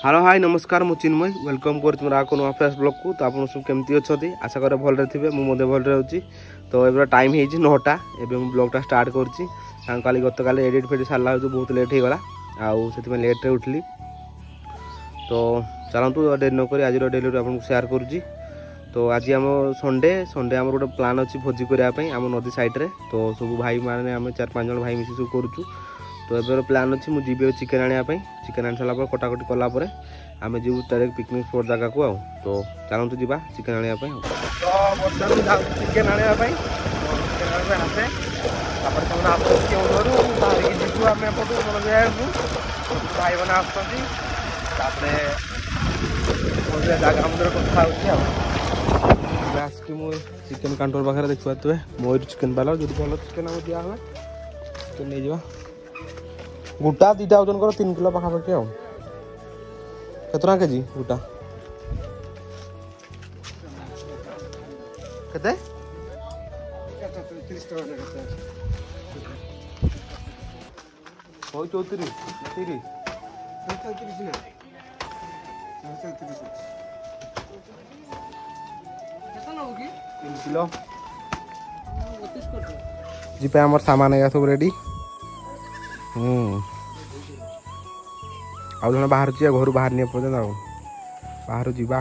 Hello hi नमस्कार मु चिन्मय welcome कर नुआ फ्रेश ब्लॉग को। तो आप सब केमती अच्छा आशा कर भल थे मुझे भल रही। तो ये टाइम हो 9टा एवं ब्लॉगटा स्टार्ट कर गत काली एडिट फेडिट सारा बहुत लेट हो गला आउ लेट्रे उठली। तो चलतु डेरी नक आज डेली आपको सेयार करुँची। तो आज आम संडे आम गोटे प्लान अच्छी भोजी करने आम नदी साइड्रे। तो सब भाई मैंने आम 4-5 जन भाई मिसी सब करुँ। तो एबर प्लान अच्छी मुझे चिकेन आने चिकेन आनी सारा कटाकटी कलापर आम जीव डायरेक्ट पिकनिक स्पॉट जगह को आउ। तो चलतु जा चिकेन आने चिकेन आने भाई मैंने आसकी मुझे चिकेन काउंटर पाखे देखिए मोर चिकेन पार्लर जो भल चिकेन आम दिया हुए चिकेन नहीं जा गोटा 2टा ओजन कर 3 किलो पाखापाखि आ केतना केजी गोटा केते 30 टका कोई 34 30 किलो जी पे हमार सामान है सब रेडी। आउ जन बाहर घर बाहर नहीं पर्यटन बाहर जा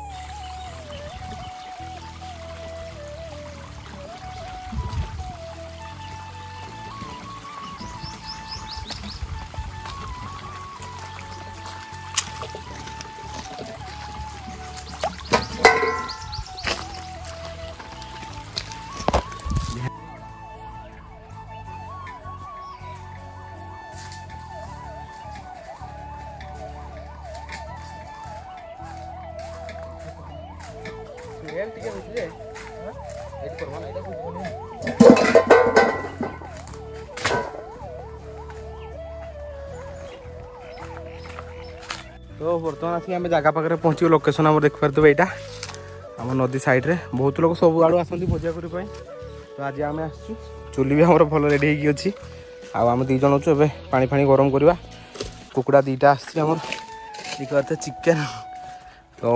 तो बर्तमान आसिक आम जगह पाखे पहुँच लोकेशन आम देख पारे यहाँ आम नदी साइड्रे बहुत लोग सब आड़ू आसती भोजा करने। तो आज आम आसु चुली भी आम भल रेडी होगी आम 2 जन अच्छे पानी फाणी गरम करवा कुकुड़ा 2टा आम चिकेन। तो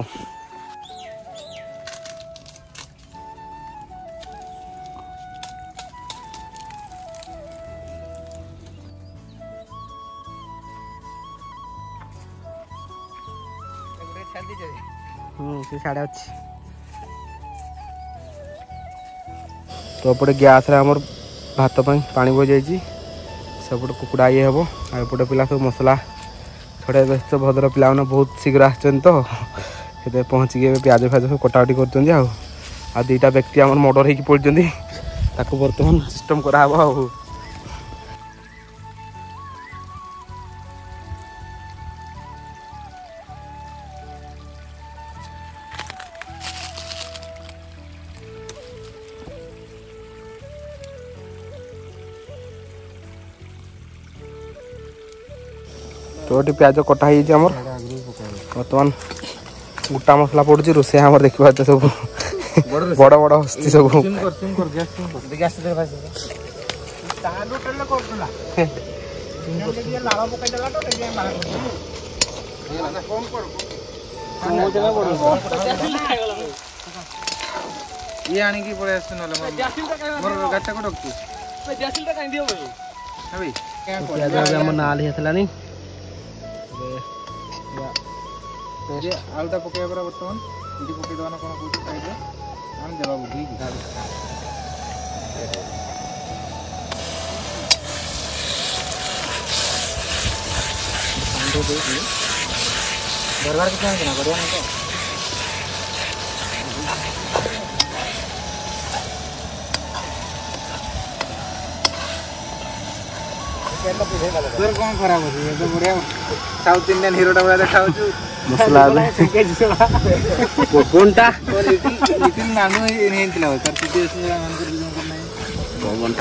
से साढ़े अच्छी तो एपटे गैस आमर भात पानी बह जाइए सेपटे कुकुड़ा ये हम आउपटे पिला सब मसला थोड़े व्यस्त भद्र पिला बहुत शीघ्र आसछन। तो ये पहुँचिके प्याज फ्याज सब कटाकटी कर 2टा व्यक्ति आम मर्डर होगी पड़ते बर्तमान सिस्टम कराव आ तो ये प्याज कटा होमर बर्तमान गोटा मसला पड़ुची रोसे आम देखा सब बड़ बड़ हस्ती सब ये आनिकी पड़े नाल ही आलुटा पकड़ बर्तमान ये पकड़ देवा कौन कौन साइड आम देवा बुझी दरबार कितना है ना बढ़िया नहीं तो कौन खराब होती तो बढ़िया साउथ इंडियन हीरोटा बड़ा देखा मसला कोनटा लिटिल नानू नहीं थिला सर सिचुएशन मान कर बिजन करना है कोनटा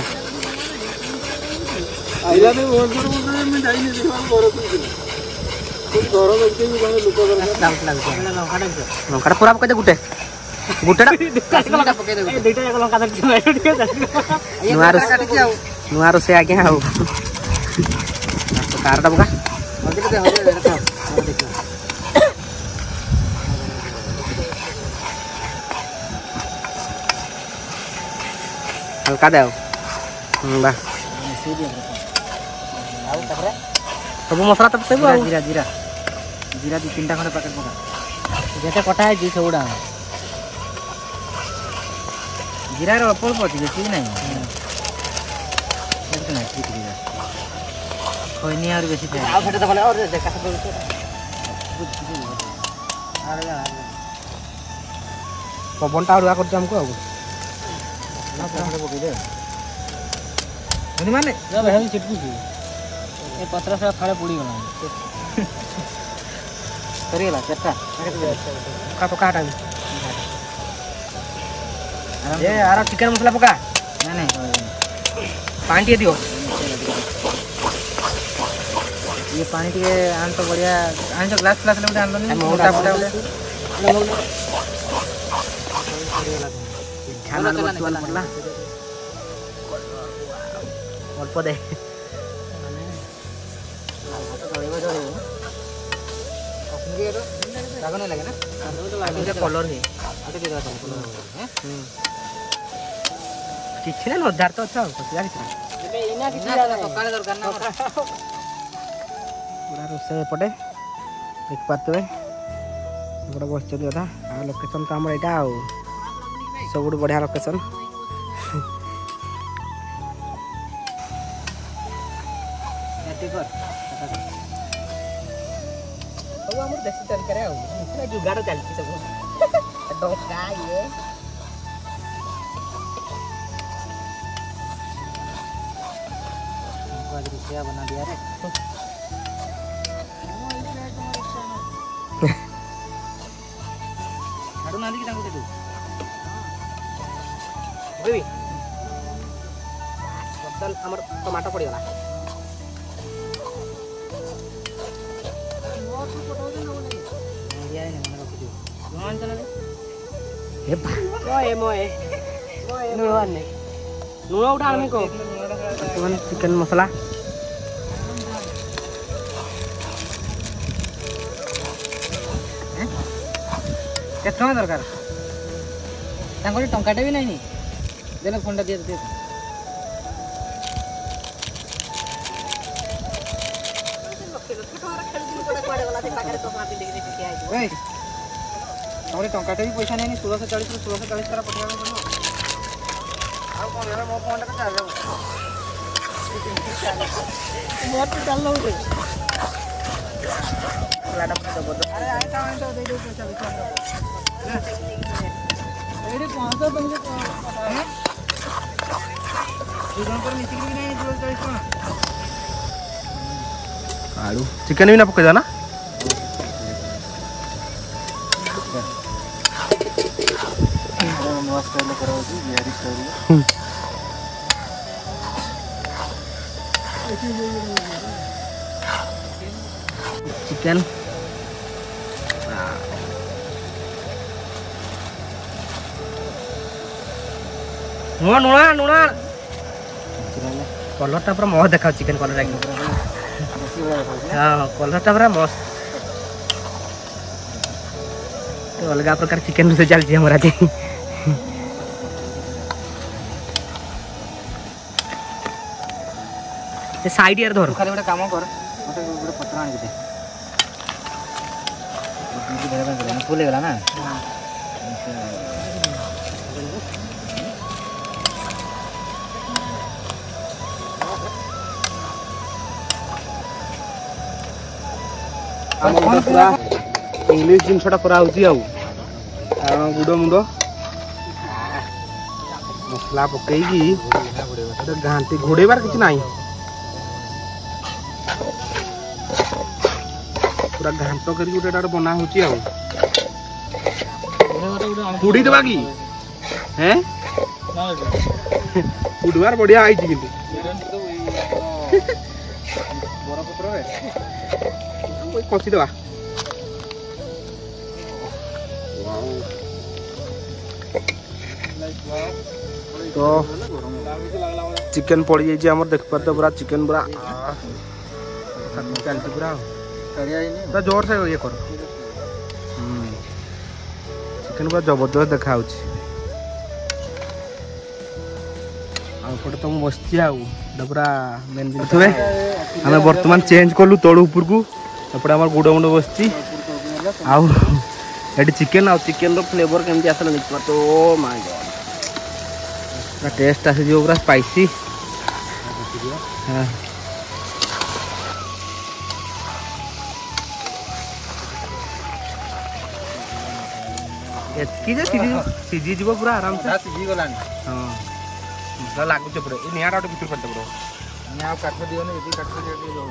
आइला ने बोल में जाई नहीं देखा घर को घर देखते भी कोन लोक कर लंका पूरा पके दे गुटे गुटेटा लंका पके दे 2टा एक लंका दे नुआरो से आके आउ कारटा बका हल्का दे बा सब मसला तब सब जीरा जीरा जीरा 2-3टा खंडे पैकेट पका जेते कटा है जी सबुडा जीरा रो अल्प अछि बेसी नहीं ना ठीक है खोइनी और बेसी खाए आ फटे दबले और देखा सब पवन टा उड़ा कर हमको अब ना पकड़ पकई दे नहीं माने जब है चिटकू छी ए पत्रा से फाड़े पुड़ी गला करिएला चट्टा का पका टाइम ये आरा चिकन मसाला पका नहीं नहीं पानी टे दियो ये पानी टे आन तो बढ़िया आन तो ग्लास ग्लास ले आन लो मोटा मोटा ले खाना बतवाल पड़ला अल्प दे राग नहीं लगे ना कलर है किसी ना हजार तो अच्छा पूरा रोषे पटे देख पारे गोटे बस अधा लोकेशन तो आम यहाँ सब बढ़िया लोकेशन देसी तरीका जुगाड़ चलती सब डोका ये बना दिया रे झाड़ू ना दी तू बेबी बदल हमर टमाटर पड़ी गला हे बा मोए मोए नुन ने नुन उठा आने को चिकन मसाला केतना दरकार तांको टंकाटे भी नहीं देना फोन दिए दे टंकाटे भी पैसा नहीं 1640 तारा पठा मो फोन चार्ज मोर तो चल लो अरे आए तो दे दो पैसा एडी 500 तुमसे हैं दुकान पर मिसिंग भी नहीं 240 आलू चिकन भी ना पके जाना मस्त ले करो जी बिहारी स्टोरी चिकन नुआ नुआ नुआ कलर टा पूरा मस्त देखा चिकन कलर एकदम हाँ कलर टा पूरा मस्त तो अलग प्रकार चिकन से चलती हमारा जी साइड यार धर खाली गोटे काम कर मते गोटे पत्र आनि दे फुल गला ना पूरा इंग्लिश जिनसटा करा होची आउ गुड मुंड मसला पकईकी घाटी घोड़ेबार किसी ना पूरा घाट कर बना हो पुड़ी देवा कि हैं पुड़वार बढ़िया आई किंतु कषि देवा तो चिकन पड़ी जाइए आम देख पारे पूरा चिकन पूरा चलती पूरा तो जोर से ये कर चिकन पूरा जबरदस्त देखा आउपटे तो मु बसची पूरा मेन जिन आम बर्तमान चेंज कलु तलू ऊपर को एपटे आम गुड़ मुंड बसची आउ चिकेन आउ चिकेन फ्लेवर केमती आसला देखा तो माय गॉड टेस्ट आसी पूरा स्पाइसी हाँ सीझी जीव पूरा आराम से सीझी गलानी हाँ मसला लागुचे पूरा ए निया गोटे भितर पड़ते पूरा निया काट दियो ने यदि काट दियो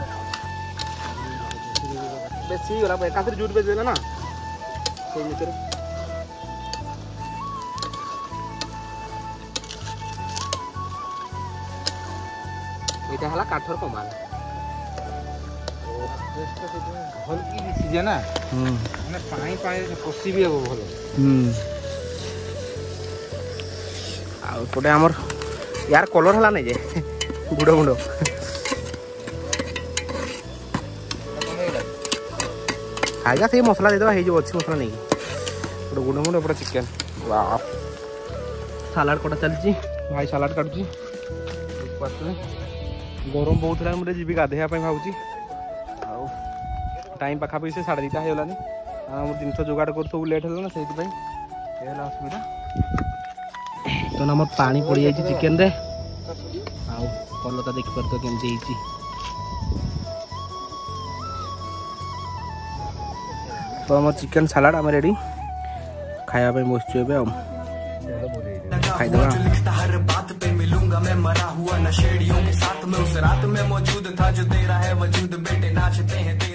बेसी गला एकाथरे जुट बेच देला ना से भीतर एटा हला काठर कमाल भल की सीजे ना माने पानी पानी कोसी भी हो भल आ पटे हमर यार कलर हला नै जे गुड़ मुंड खाइगा से मसला दे दबा हे जो अच्छी मसला नहीं पटे गुड़ मुंड पटे चिकन वाह सलाड कोटा चलची भाई सलाड काटची गरम बहुत है मुझे जीवी गाधेया भावुची टाइम पाखापाखि से 2:30 होगलानी जिन जोगाड़ कर सब लेट है ना से असुविधा तो आम पानी पड़ जाए चिकेन रे कलरटा देखिपार तो केमती तो आम चिकेन सलाड आम रेडी खाया बसचु खाईदबा हर बात पे मिलूंगा मैं मरा हुआ नशेड़ियों के साथ में उस रात में मौजूद था जो तेरा है वजूद बेटे नाचते हैं